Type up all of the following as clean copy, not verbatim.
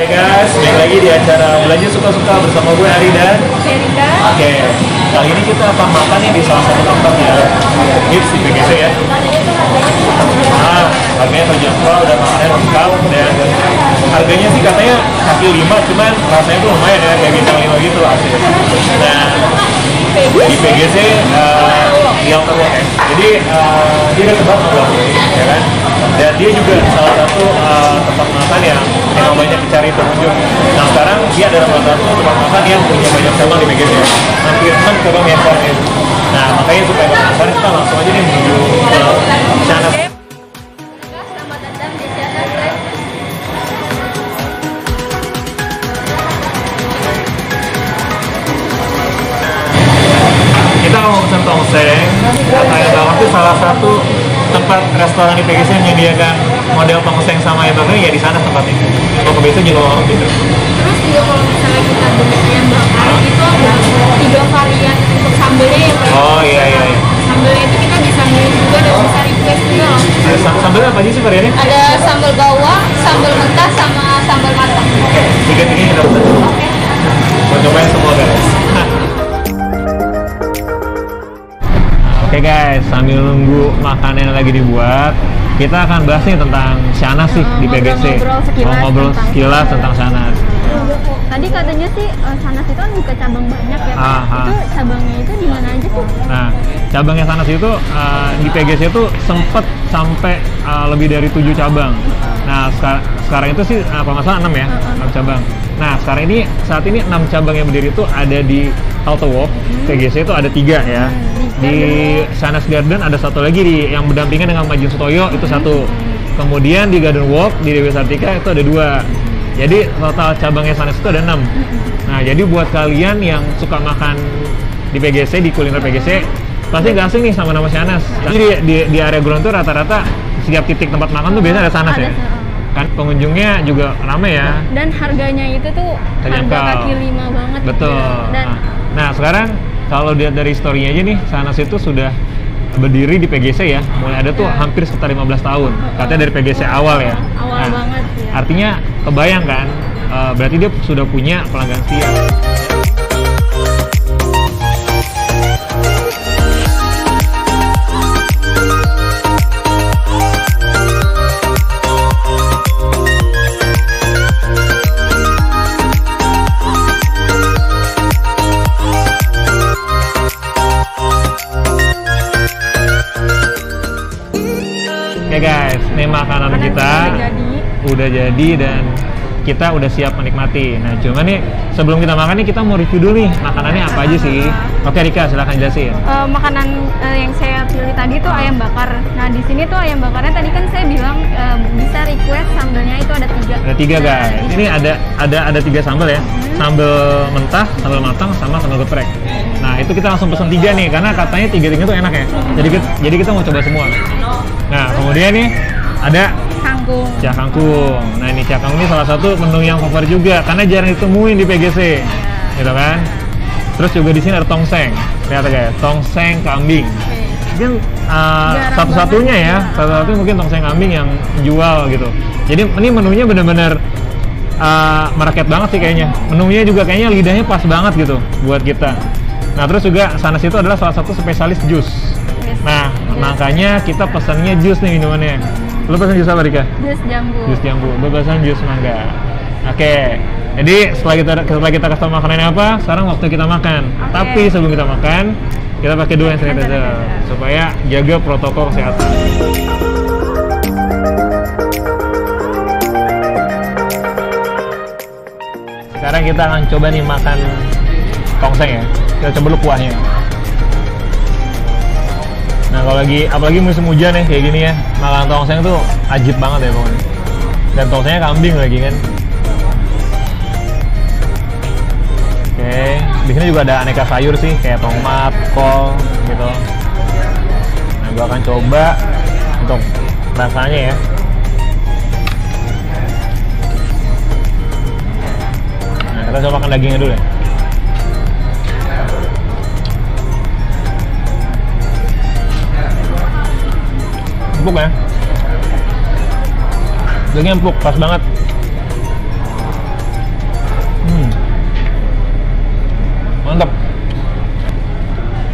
Oke guys, balik lagi di acara Belanja Suka-Suka bersama gue Ari dan Erika. Oke, kali ini kita akan makan nih di salah satu tempat ya, Hits di PGC ya. Nah, harganya terjangkau dan makannya lengkap, dan harganya sih katanya kaki 5, cuman rasanya tuh lumayan ya, kayak bintang 5 gitu asli. Nah, di PGC yang terbuat ya. Jadi dia dekat banget sama ya kan. Dan dia juga salah satu tempat makan yang memang banyak dicari pengunjung. Nah sekarang dia adalah salah satu tempat makan yang punya banyak cabang di PGC. Hampir 6 cabang yang ya. Nah makanya supaya penasaran kita langsung aja nih menuju ke sana. Selamat datang di Shanas Live. Kita mau pesan tongseng. Katanya Bang itu salah satu tempat restoran di PGC yang menyediakan model tongseng sama ayam bakar ya di sana tempatnya. Kalau biasa juga orang gitu. Terus juga kalau misalnya kita beli ayam bakar itu ada 3 varian untuk sambelnya ya Pak. Oh iya. Sambelnya itu kita bisa milih juga dan bisa request juga loh. Sambelnya apa aja sih variannya? Ada sambal bawang, sambal mentah sama sambal matang. Tiga-tiganya kita pesan. Oke. Mau cobain semua guys. Oke guys, sambil nunggu makanan lagi dibuat, kita akan bahas nih tentang Shanas sih di PGC. Ngobrol sekilas tentang Shanas. Tadi katanya sih Shanas itu kan buka cabang banyak ya Pak. Itu cabangnya itu di mana aja sih? Nah, cabangnya Shanas itu di PGC itu sempet sampai lebih dari 7 cabang. Nah, sekarang itu sih apa masalah 6 ya, 6 cabang. Nah, saat ini 6 cabang yang berdiri itu ada di Halte Walk, PGC itu ada 3 ya. Di Shanas Garden ada satu lagi yang berdampingan dengan Majin Sutoyo itu 1. Kemudian di Garden Walk di Dewi Sartika itu ada 2. Jadi total cabangnya Shanas itu ada 6. Nah, jadi buat kalian yang suka makan di PGC, di kuliner PGC, pasti nggak asing nih sama nama Shanas. Jadi di area Ground tuh rata-rata setiap titik tempat makan tuh biasanya ada Shanas ya. Kan pengunjungnya juga ramai ya. Dan harganya itu tuh terjangkau. Harga kaki 5 banget. Betul. Dan nah sekarang kalau lihat dari historinya aja nih, Shanas itu sudah berdiri di PGC ya. Mulai ada tuh hampir sekitar 15 tahun. Katanya dari PGC awal ya. Awal banget ya. Artinya kebayang kan, berarti dia sudah punya pelanggan setia. Oke guys, ini makanan kita udah jadi dan kita udah siap menikmati. Nah cuman nih sebelum kita makan nih kita mau review dulu nih makanannya apa aja sih. Oke Rika, silahkan jelasin. Makanan yang saya pilih tadi tuh ayam bakar. Nah di sini tuh ayam bakarnya tadi kan saya bilang bisa request sambelnya itu ada 3. Ada 3 guys. Ini ada 3 sambal ya. Sambal mentah, sambal matang, sama sambal geprek. Nah itu kita langsung pesen 3 nih karena katanya 3-3 tuh enak ya. Jadi kita mau coba semua. Nah kemudian nih ada kangkung. Cak kangkung. Nah ini cak kangkung ini salah satu menu yang favorit juga karena jarang ditemuin di PGC, gitu kan. Terus juga di sini ada tongseng. Lihat guys, tongseng kambing. Mungkin satu-satunya ya, satu-satunya mungkin tongseng kambing yang jual gitu. Jadi ini menunya benar-benar merakyat banget sih kayaknya. Menunya juga kayaknya lidahnya pas banget gitu buat kita. Nah terus juga Shanas itu adalah salah satu spesialis jus. Nah makanya kita pesannya jus nih minumannya. Lu pesan jus apa Rika? Jus jambu. Jus jambu, bebasan jus mangga. Oke, jadi setelah kita kasih tau makanannya apa, sekarang waktu kita makan. Tapi sebelum kita makan, kita pakai dulu hand sanitizer supaya jaga protokol kesehatan. Sekarang kita akan coba nih makan tongseng ya. Kita coba dulu kuahnya. Nah kalau apalagi musim hujan ya kayak gini ya, makan tongseng tuh ajib banget ya pokoknya. Dan tongsengnya kambing lagi kan. Oke, di sini juga ada aneka sayur sih kayak tomat, kol gitu. Nah gua akan coba untuk rasanya ya. Nah kita coba makan dagingnya dulu ya. Empuk ya, dagingnya empuk, pas banget.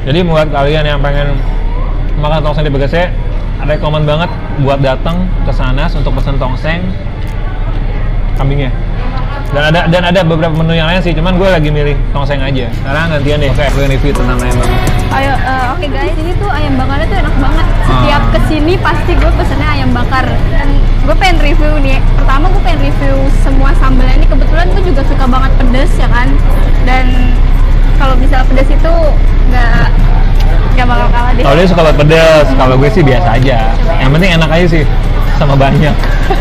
Jadi buat kalian yang pengen makan tongseng di PGC, rekomen banget buat datang ke sana untuk pesen tongseng kambingnya. Dan ada beberapa menu yang lain sih, cuman gue lagi milih tongseng aja. Sekarang gantian deh, gue review tentang ayam bakar. Ayo, oke guys, ini tuh ayam bakarnya tuh enak banget. Setiap kesini pasti gue pesennya ayam bakar. Dan gue pengen review nih. Pertama gue pengen review semua sambalnya ini. Kebetulan gue juga suka banget pedes ya kan. Dan kalau misalnya pedes itu nggak bakal kalah deh. Kalau dia suka banget pedes, kalau gue sih biasa aja. Yang penting enak aja sih, sama banyak.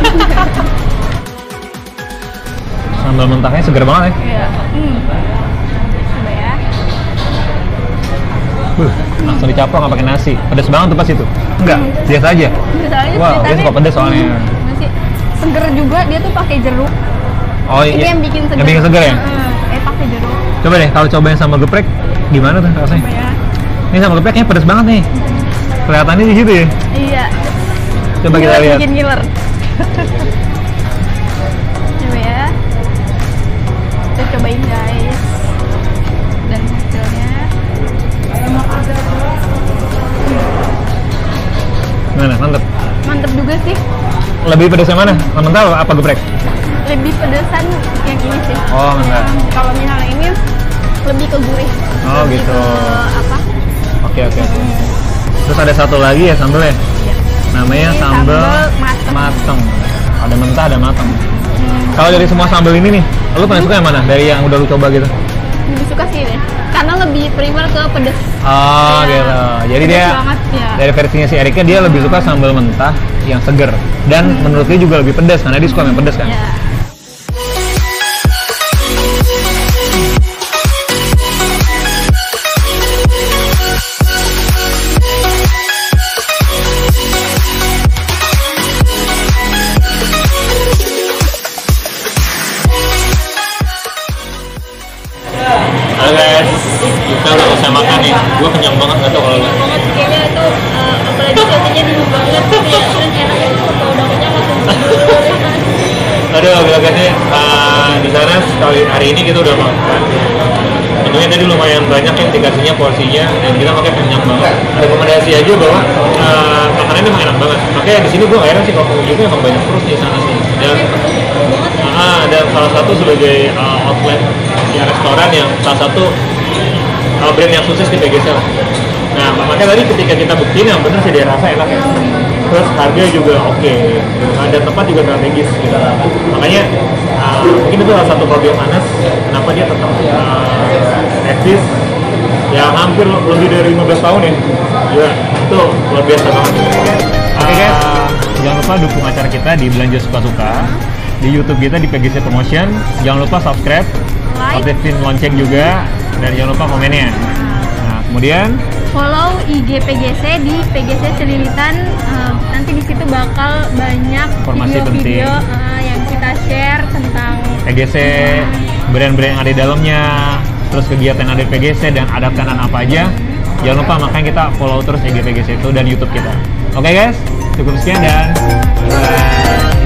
Sambal mentahnya seger banget ya. Iya. Coba ya. Langsung dicaplok nggak pakai nasi. Pedes banget tuh pas itu. Enggak, biasa aja. Biasa aja. Wow, dia suka pedes soalnya. Masih seger juga, dia tuh pakai jeruk. Oh iya. Itu yang bikin seger. Yang bikin seger ya? Pakai jeruk. Coba deh kalau cobain sambal geprek gimana tuh rasanya? Coba ya. Ini sambal gepreknya pedes banget nih. Kelihatannya di situ ya. Iya. Coba kita lihat. Bikin ngiler. Coba ya. Kita cobain guys. Dan hasilnya. Gimana? Mantep. Mantep juga sih. Lebih pedes yang mana? Mentah apa geprek? Lebih pedesan yang ini sih. Oh, enggak. Kalau misalnya ini lebih ke gurih. Oh, Lebih gitu. Ke apa? Oke. Terus ada satu lagi ya sambelnya. Iya. Namanya Ini sambal mateng. mateng. Ada mentah, ada mateng. Kalau dari semua sambal ini nih, lu paling suka yang mana? Dari yang udah lu coba gitu? Lebih suka sih deh. Karena lebih prefer ke pedes. Oh, Ya, gitu. Jadi pedes dia banget, ya. dari versinya si Erika dia lebih suka sambal mentah yang seger. Dan menurut dia juga lebih pedas karena dia suka yang pedas kan. Ya. Halo guys, kita udah selesai makan nih. Gue kenyang banget, nggak tau kalau lu. Banget kayaknya itu apalagi satunya dulu banget gitu ya. Dan enaknya tuh kalau udah kenyang langsung tidur. Aduh, guys nih di sana sekali hari ini kita udah makan. Tentunya tadi lumayan banyak ya indikasinya porsinya dan kita makan kenyang banget. Rekomendasi aja bahwa makanannya memang enak banget. Makanya di sini gue heran sih kalau pengunjungnya emang banyak terus di sana sih. Dan salah satu sebagai outlet ya restoran yang salah satu brand yang sukses di PGC lah. Nah, makanya tadi ketika kita buktiin yang bener sih dia rasa enak ya. Terus harga juga oke. Dan tempat juga strategis gitu. Makanya mungkin itu salah satu problem Anas kenapa dia tetap eksis yang hampir lebih dari 15 tahun ya. Ya, itu luar biasa banget. Oke guys, jangan lupa dukung acara kita di Belanja Suka-Suka di YouTube kita di PGC Promotion. Jangan lupa subscribe, aktifin lonceng juga, dan jangan lupa komennya. Nah, kemudian follow IG PGC di PGC Celilitan. Nanti di situ bakal banyak Informasi video-video yang kita share tentang PGC, brand-brand yang ada di dalamnya, terus kegiatan yang ada di PGC dan adaptanan apa aja. Jangan lupa makanya kita follow terus IG PGC itu dan YouTube kita. Oke guys, cukup sekian dan bye.